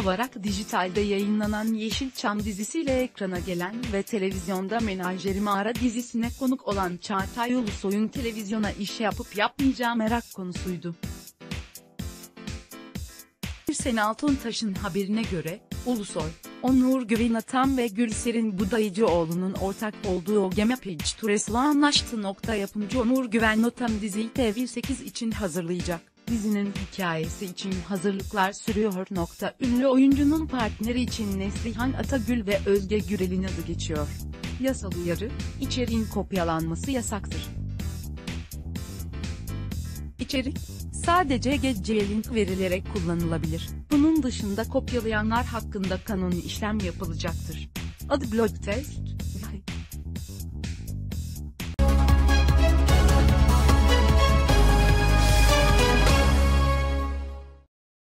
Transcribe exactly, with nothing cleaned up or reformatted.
olarak dijitalde yayınlanan Yeşilçam dizisiyle ekrana gelen ve televizyonda Menajerim Ara dizisine konuk olan Çağatay Ulusoy'un televizyona iş yapıp yapmayacağı merak konusuydu. Birsen Altuntaş'ın haberine göre, Ulusoy, Onur Güven Atan ve Gülser'in Budayıcıoğlu'nun ortak olduğu Ogeme Pictures'la anlaştı. Yapımcı Onur Güven Atan diziyi T V sekiz için hazırlayacak. Dizinin hikayesi için hazırlıklar sürüyor. Ünlü oyuncunun partneri için Neslihan Atagül ve Özge Gürel'in adı geçiyor. Yasal uyarı: içeriğin kopyalanması yasaktır. İçerik sadece geceye link verilerek kullanılabilir. Bunun dışında kopyalayanlar hakkında kanuni işlem yapılacaktır. Adı Blog Test.